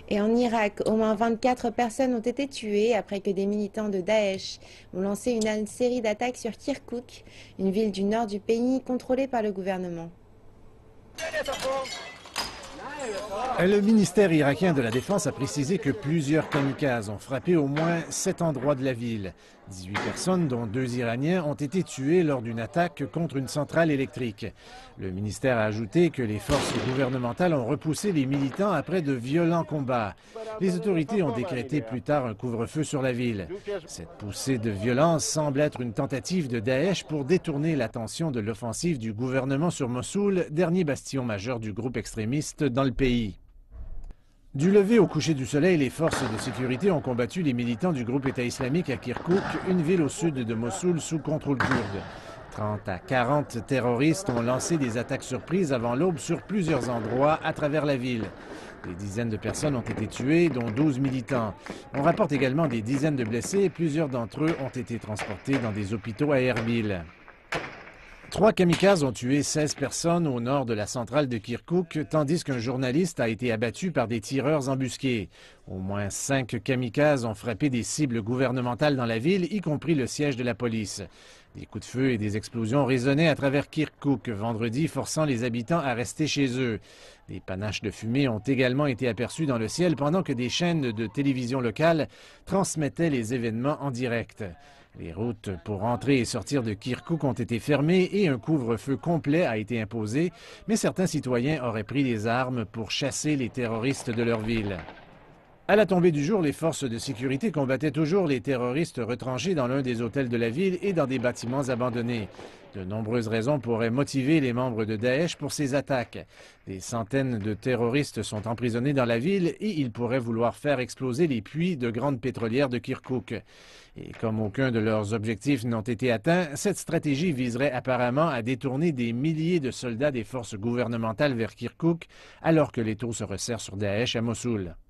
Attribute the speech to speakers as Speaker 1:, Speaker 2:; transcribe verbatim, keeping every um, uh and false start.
Speaker 1: Et en Irak, au moins vingt-quatre personnes ont été tuées après que des militants de Daesh ont lancé une série d'attaques sur Kirkouk, une ville du nord du pays contrôlée par le gouvernement.
Speaker 2: Le ministère irakien de la Défense a précisé que plusieurs kamikazes ont frappé au moins sept endroits de la ville. dix-huit personnes, dont deux Iraniens, ont été tuées lors d'une attaque contre une centrale électrique. Le ministère a ajouté que les forces gouvernementales ont repoussé les militants après de violents combats. Les autorités ont décrété plus tard un couvre-feu sur la ville. Cette poussée de violence semble être une tentative de Daesh pour détourner l'attention de l'offensive du gouvernement sur Mossoul, dernier bastion majeur du groupe extrémiste dans le pays. Du lever au coucher du soleil, les forces de sécurité ont combattu les militants du groupe État islamique à Kirkouk, une ville au sud de Mossoul sous contrôle kurde. trente à quarante terroristes ont lancé des attaques surprises avant l'aube sur plusieurs endroits à travers la ville. Des dizaines de personnes ont été tuées, dont douze militants. On rapporte également des dizaines de blessés et plusieurs d'entre eux ont été transportés dans des hôpitaux à Erbil. Trois kamikazes ont tué seize personnes au nord de la centrale de Kirkouk, tandis qu'un journaliste a été abattu par des tireurs embusqués. Au moins cinq kamikazes ont frappé des cibles gouvernementales dans la ville, y compris le siège de la police. Des coups de feu et des explosions résonnaient à travers Kirkouk vendredi, forçant les habitants à rester chez eux. Des panaches de fumée ont également été aperçus dans le ciel pendant que des chaînes de télévision locales transmettaient les événements en direct. Les routes pour entrer et sortir de Kirkouk ont été fermées et un couvre-feu complet a été imposé, mais certains citoyens auraient pris les armes pour chasser les terroristes de leur ville. À la tombée du jour, les forces de sécurité combattaient toujours les terroristes retranchés dans l'un des hôtels de la ville et dans des bâtiments abandonnés. De nombreuses raisons pourraient motiver les membres de Daesh pour ces attaques. Des centaines de terroristes sont emprisonnés dans la ville et ils pourraient vouloir faire exploser les puits de grandes pétrolières de Kirkouk. Et comme aucun de leurs objectifs n'ont été atteints, cette stratégie viserait apparemment à détourner des milliers de soldats des forces gouvernementales vers Kirkouk, alors que l'étau se resserre sur Daesh à Mossoul.